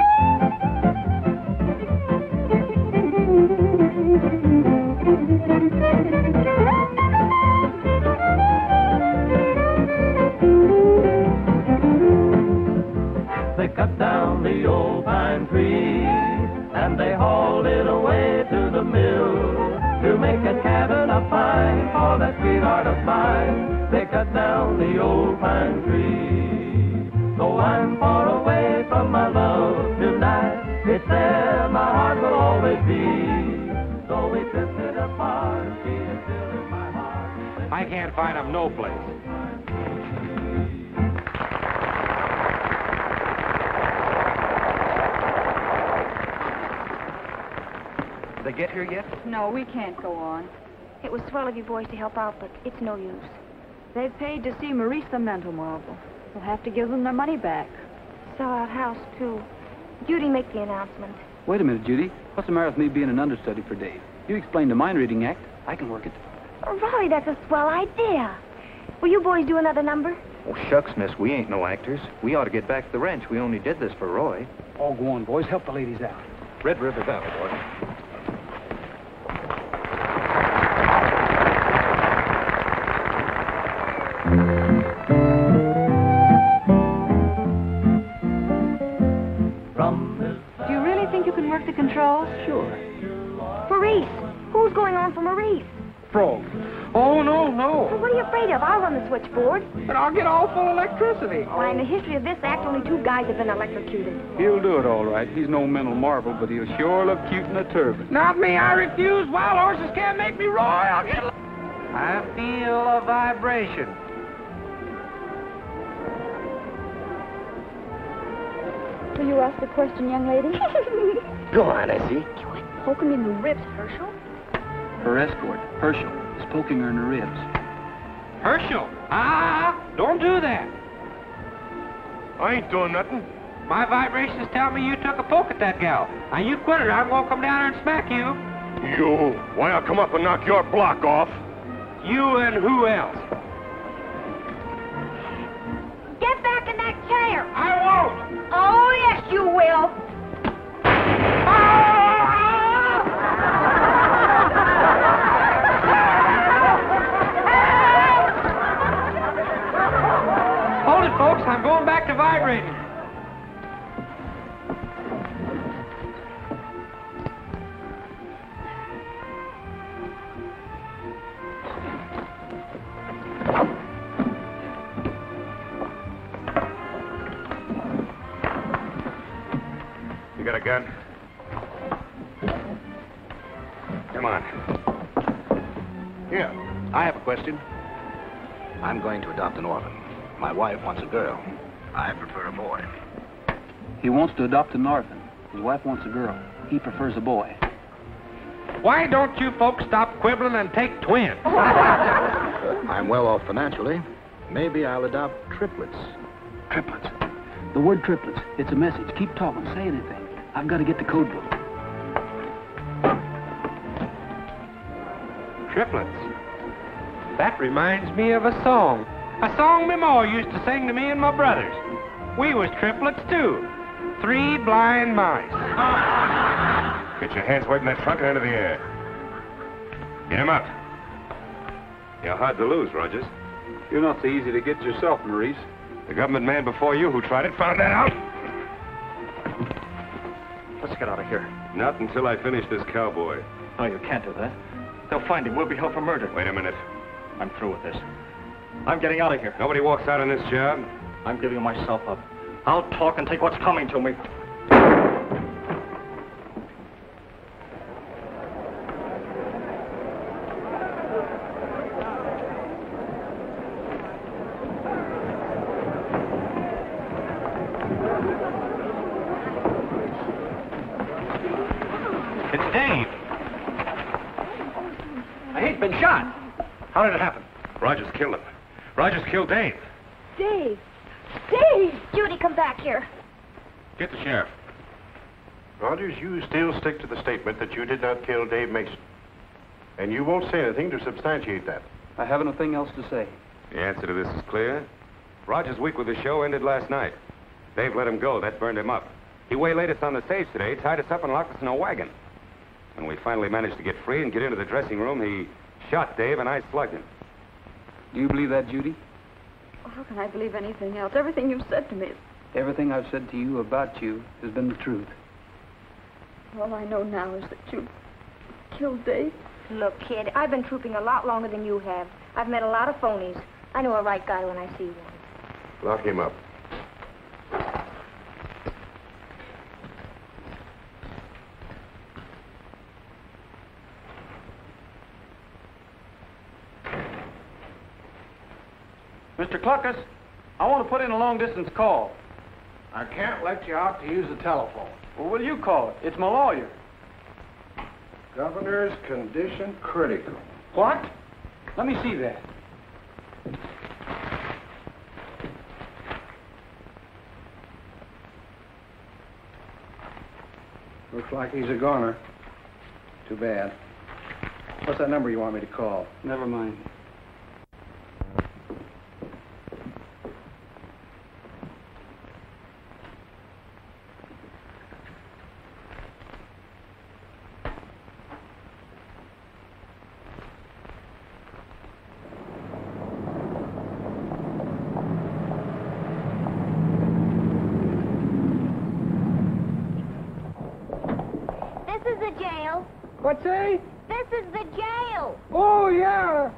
They cut down the old pine tree, and they hauled it away to the mill to make a cabin of pine for that sweetheart of mine. They cut down the old pine tree. Though I'm far away from my love tonight, it's there my heart will always be. Though we drifted apart, she is still in my heart. I can't find him no place. They get here yet? No, we can't go on. It was swell of you boys to help out, but it's no use. They've paid to see Maurice the mental marvel. We'll have to give them their money back. Sell our house, too. Judy, make the announcement. Wait a minute, Judy. What's the matter with me being an understudy for Dave? You explained the mind-reading act. I can work it. Oh, Rolly, that's a swell idea. Will you boys do another number? Oh, shucks, miss. We ain't no actors. We ought to get back to the ranch. We only did this for Roy. Oh, go on, boys. Help the ladies out. Red River Valley, boy. Do you really think you can work the controls? Sure. Maurice. Who's going on for Maurice? Frog. Oh, no. Well, what are you afraid of? I'll run the switchboard. But I'll get all full of electricity. Why, in the history of this act, only 2 guys have been electrocuted. He'll do it all right. He's no mental marvel, but he'll sure look cute in a turban. Not me. I refuse. Wild horses can't make me roar. I'll get... I feel a vibration. Will you ask the question, young lady? Go on, Essie. Poke him in the ribs, Herschel. Her escort, Herschel, is poking her in the ribs. Herschel! Don't do that. I ain't doing nothing. My vibrations tell me you took a poke at that gal. Now, you quit her. I'm going to come down there and smack you. You. Why, I'll come up and knock your block off. You and who else? Get back in that chair. I won't. Oh, yes, you will. Hold it, folks. I'm going back to vibrating. You got a gun? Come on. Here, I have a question. I'm going to adopt an orphan. My wife wants a girl. I prefer a boy. He wants to adopt an orphan. His wife wants a girl. He prefers a boy. Why don't you folks stop quibbling and take twins? I'm well off financially. Maybe I'll adopt triplets. Triplets. The word triplets. It's a message. Keep talking. Say anything. I've got to get the code book. Triplets. That reminds me of a song. A song my ma used to sing to me and my brothers. We was triplets, too. 3 blind mice. Get your hands waving that trunk and into the air. Get him up. You're hard to lose, Rogers. You're not so easy to get yourself, Maurice. The government man before you who tried it found that out. Let's get out of here. Not until I finish this cowboy. No, you can't do that. They'll find him. We'll be held for murder. Wait a minute. I'm through with this. I'm getting out of here. Nobody walks out on this job. I'm giving myself up. I'll talk and take what's coming to me. It's Dave. He's been shot. How did it happen? Rogers killed him. Rogers killed Dave. Dave! Dave! Judy, come back here. Get the sheriff. Rogers, you still stick to the statement that you did not kill Dave Mason. And you won't say anything to substantiate that. I haven't a thing else to say. The answer to this is clear. Rogers' week with the show ended last night. Dave let him go. That burned him up. He waylaid us on the stage today, tied us up and locked us in a wagon. When we finally managed to get free and get into the dressing room, he shot Dave and I slugged him. Do you believe that, Judy? How can I believe anything else? Everything you've said to me. Everything I've said to you about you has been the truth. All I know now is that you killed Dave. Look, kid, I've been trooping a lot longer than you have. I've met a lot of phonies. I know a right guy when I see one. Lock him up. Mr. Cluckus, I want to put in a long-distance call. I can't let you out to use the telephone. Well, will you call it? It's my lawyer. Governor's condition critical. What? Let me see that. Looks like he's a goner. Too bad. What's that number you want me to call? Never mind. What's that? This is the jail. Oh, yeah.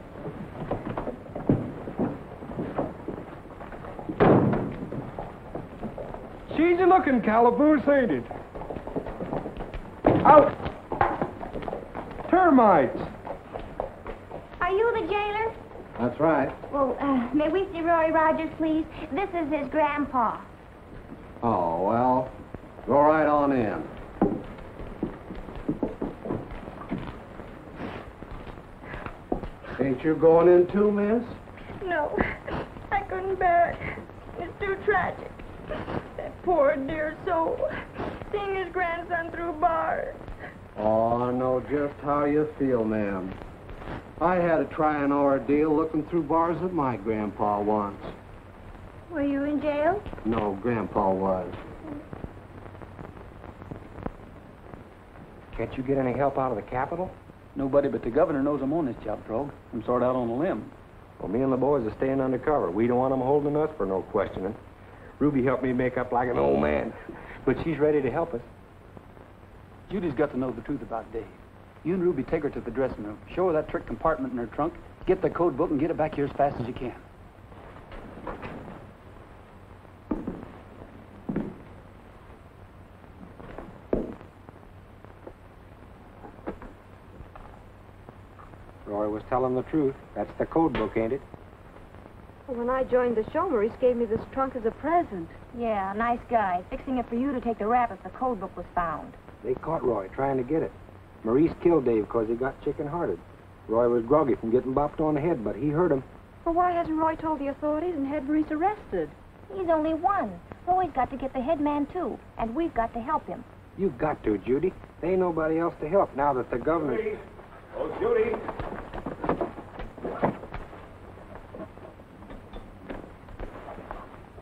She's a looking calaboose, ain't it? Out. Termites. Are you the jailer? That's right. Well, may we see Roy Rogers, please? This is his grandpa. Oh, well, go right on in. Ain't you going in too, miss? No, I couldn't bear it. It's too tragic. That poor dear soul, seeing his grandson through bars. Oh, I know just how you feel, ma'am. I had to try an ordeal looking through bars with my grandpa once. Were you in jail? No, Grandpa was. Can't you get any help out of the Capitol? Nobody but the governor knows I'm on this job, Trog. I'm sort out on a limb. Well, me and the boys are staying undercover. We don't want them holding us for no questioning. Ruby helped me make up like an old man, but she's ready to help us. Judy's got to know the truth about Dave. You and Ruby take her to the dressing room. Show her that trick compartment in her trunk. Get the code book and get it back here as fast as you can. Roy was telling the truth. That's the code book, ain't it? Well, when I joined the show, Maurice gave me this trunk as a present. Yeah, nice guy. Fixing it for you to take the rap if the code book was found. They caught Roy trying to get it. Maurice killed Dave because he got chicken-hearted. Roy was groggy from getting bopped on the head, but he hurt him. Well, why hasn't Roy told the authorities and had Maurice arrested? He's only one. Roy's got to get the head man, too, and we've got to help him. You've got to, Judy. There ain't nobody else to help now that the governor... Judy. Oh, Judy.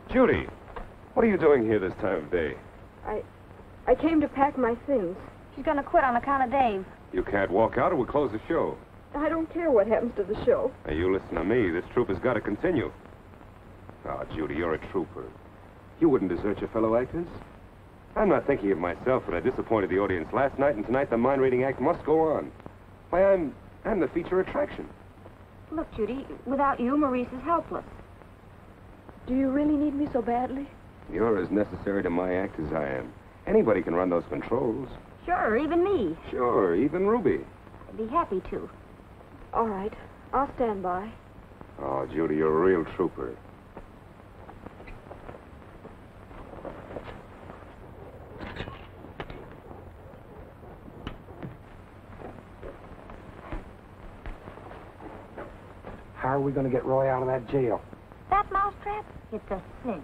Judy, what are you doing here this time of day? I came to pack my things. She's gonna quit on account of Dave. You can't walk out or we'll close the show. I don't care what happens to the show. Now, you listen to me. This troupe has got to continue. Oh, Judy, you're a trooper. You wouldn't desert your fellow actors. I'm not thinking of myself, but I disappointed the audience last night, and tonight the mind-reading act must go on. Why, I'm the feature attraction. Look, Judy, without you, Maurice is helpless. Do you really need me so badly? You're as necessary to my act as I am. Anybody can run those controls. Sure, even me. Sure, even Ruby. I'd be happy to. All right. I'll stand by. Oh, Judy, you're a real trooper. How are we going to get Roy out of that jail? That mousetrap? It's a cinch.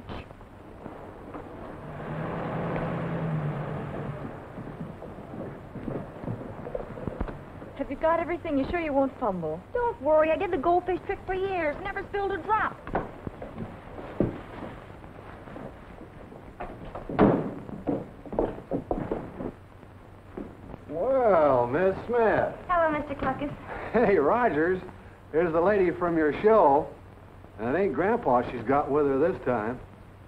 Have you got everything? You sure you won't fumble? Don't worry. I did the goldfish trick for years. Never spilled a drop. Well, Miss Smith. Hello, Mr. Cluckus. Hey, Rogers. Here's the lady from your show. And it ain't Grandpa she's got with her this time.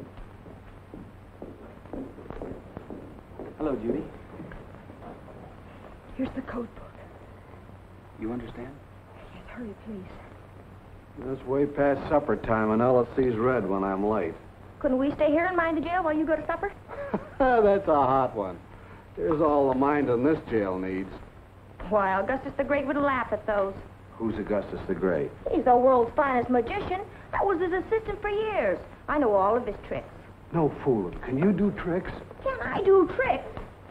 Hello, Judy. Here's the code book. You understand? Yes, hurry, please. It's way past supper time, and LSC's red when I'm late. Couldn't we stay here and mind the jail while you go to supper? That's a hot one. Here's all the minding this jail needs. Why, Augustus the Great would laugh at those. Who's Augustus the Great? He's the world's finest magician. I was his assistant for years. I know all of his tricks. No fooling. Can you do tricks? Can I do tricks?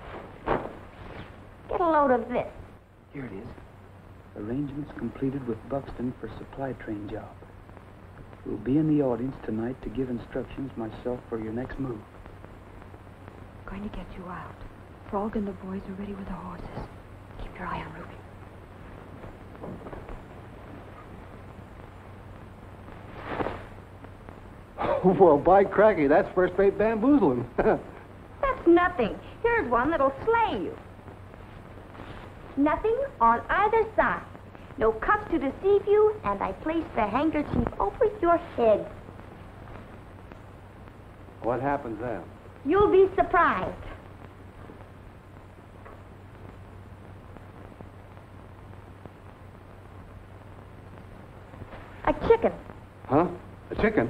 Get a load of this. Here it is. Arrangements completed with Buxton for supply train job. We'll be in the audience tonight to give instructions myself for your next move. I'm going to get you out. Frog and the boys are ready with the horses. Keep your eye on Ruby. Well, by cracky, that's first-rate bamboozling. That's nothing. Here's one that'll slay you. Nothing on either side. No cuffs to deceive you, and I place the handkerchief over your head. What happens then? You'll be surprised. A chicken. Huh? A chicken?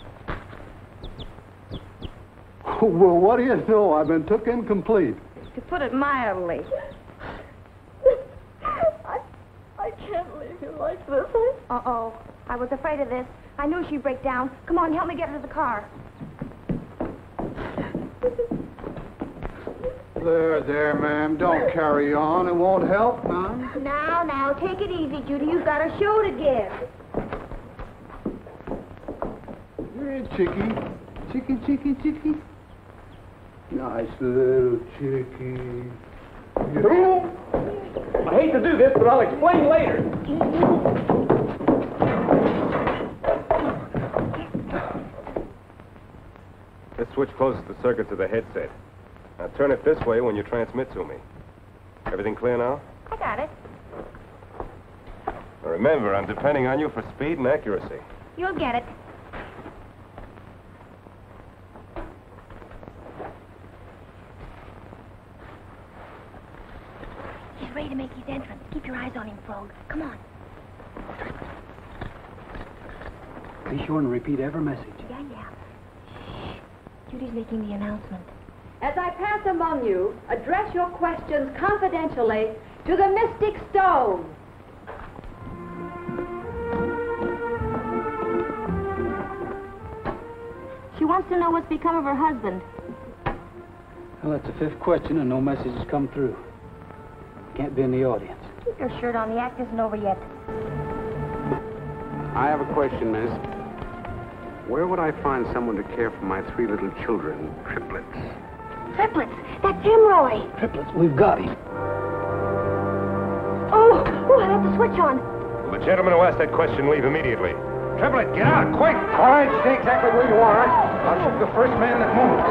Well, what do you know? I've been took incomplete. To put it mildly. I can't leave you like this. Uh-oh. I was afraid of this. I knew she'd break down. Come on, help me get her to the car. There, ma'am. Don't carry on. It won't help none. Now, take it easy, Judy. You've got a show to give. Here, Chickie. Chickie. Nice little Chickie. I hate to do this, but I'll explain later. This switch closes the circuit to the headset. Now turn it this way when you transmit to me. Everything clear now? I got it. Now remember, I'm depending on you for speed and accuracy. You'll get it. He's ready to make his entrance. Keep your eyes on him, Frog. Come on. Be sure and repeat every message. Yeah. Judy's making the announcement. As I pass among you, address your questions confidentially to the Mystic Stone. She wants to know what's become of her husband. Well, that's the fifth question, and no message has come through. Can't be in the audience. Keep your shirt on. The act isn't over yet. I have a question, miss. Where would I find someone to care for my 3 little children, triplets? Triplets. That's him, Roy. Triplets, we've got him. Oh, I have the switch on. Will the gentleman who asked that question leave immediately? Triplet, get out, quick! All right, stay exactly where you are. I'll shoot the first man that moves.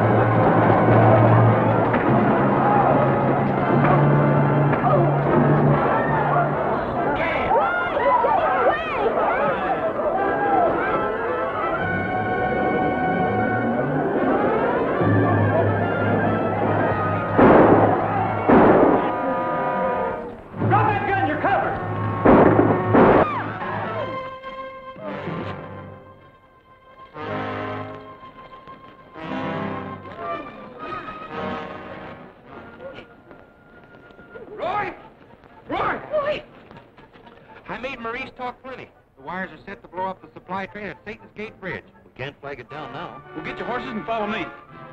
Train at Satan's Gate Bridge. We can't flag it down now. We'll get your horses and follow me.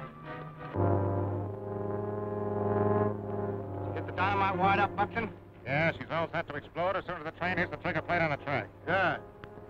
Get the dynamite wired up, Buxton? Yeah, she's all set to explode as soon as the train hits the trigger plate on the track. Good.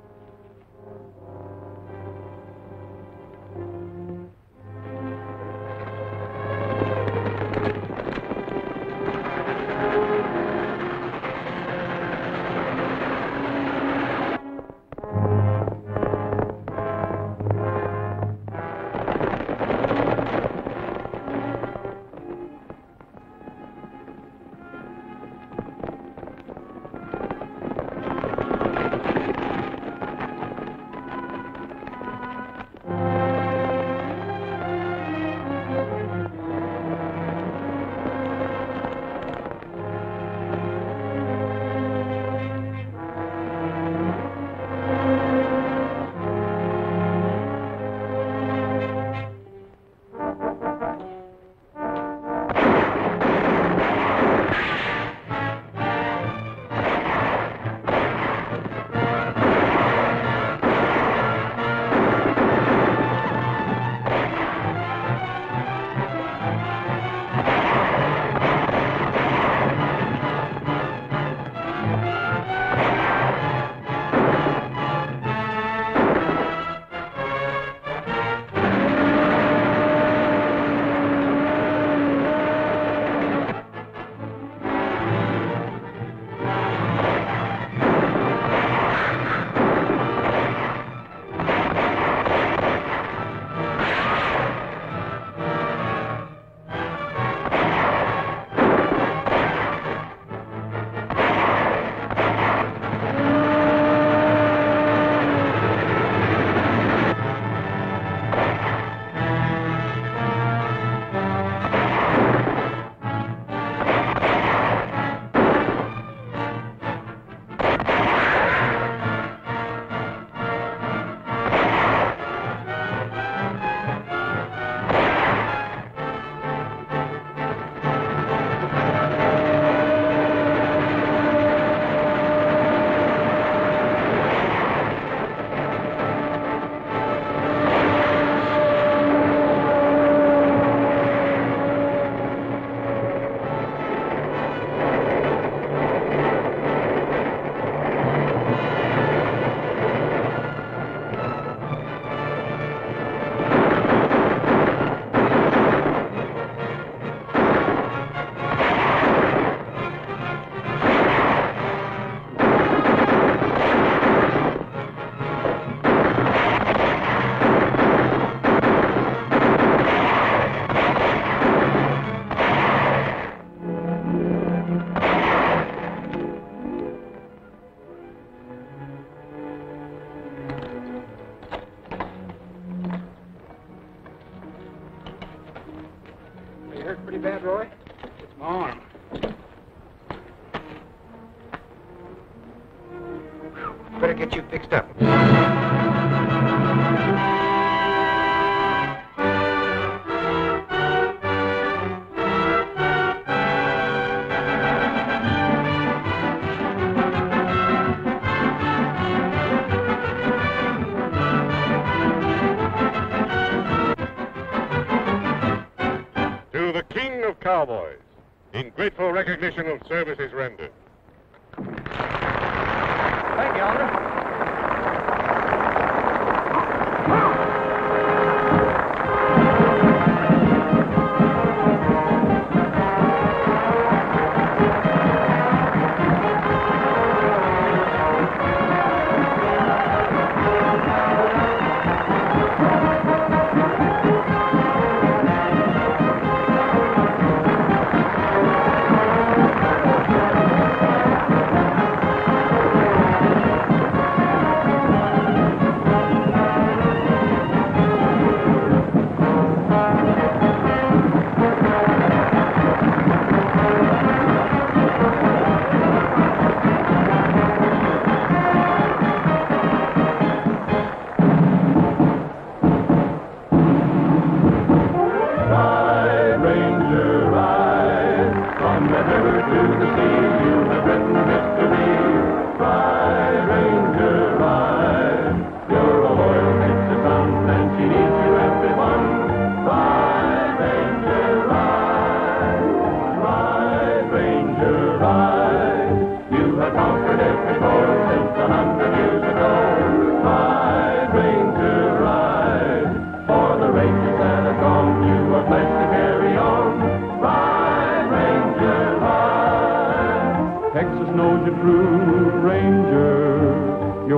hurt pretty bad, Roy? It's my arm. Better get you fixed up. To the King of Cowboys, in grateful recognition of services rendered. Thank you, Elmer.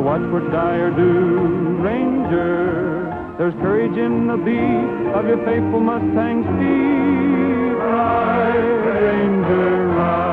watch what die or do, Ranger. There's courage in the beat of your faithful Mustang's feet. Ride, Ranger, ride.